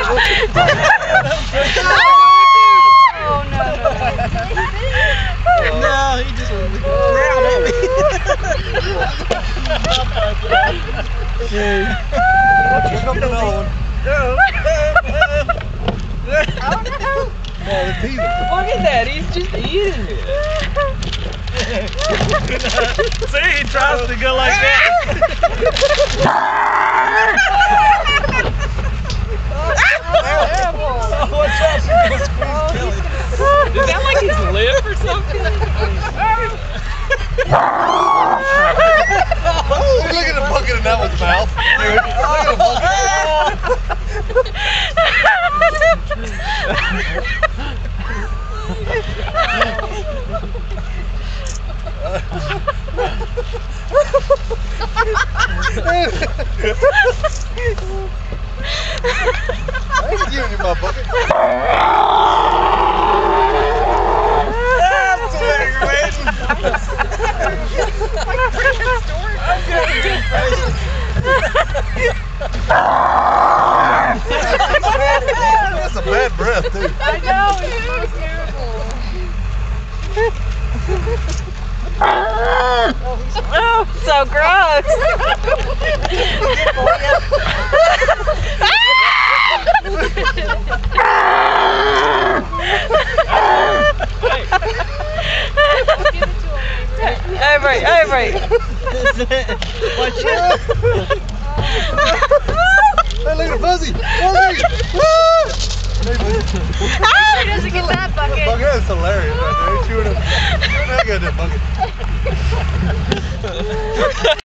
No, he just growled at me. Look at that, he's just eating it. See, he tries to go like that. Is that like his lip or something? Look at the bucket in that one's mouth. Dude, look at the bucket. I ain't giving you my bucket. I'm so aggravating. That's a bad breath, too. I know, it's so terrible. Oh, so gross. Over. Watch it. Hey, look at Fuzzy. Fuzzy. He doesn't get that bucket. Bucket, that's hilarious right there. Chewing that bucket.